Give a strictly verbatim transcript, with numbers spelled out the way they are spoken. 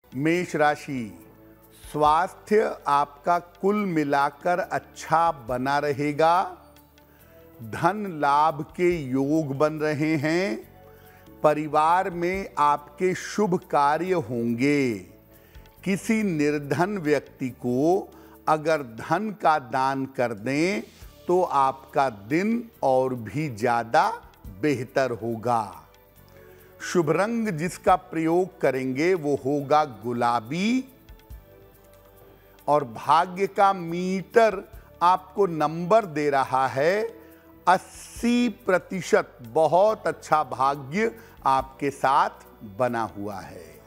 मेष राशि, स्वास्थ्य आपका कुल मिलाकर अच्छा बना रहेगा। धन लाभ के योग बन रहे हैं। परिवार में आपके शुभ कार्य होंगे। किसी निर्धन व्यक्ति को अगर धन का दान कर दें तो आपका दिन और भी ज़्यादा बेहतर होगा। शुभ रंग जिसका प्रयोग करेंगे वो होगा गुलाबी। और भाग्य का मीटर आपको नंबर दे रहा है अस्सी प्रतिशत। बहुत अच्छा भाग्य आपके साथ बना हुआ है।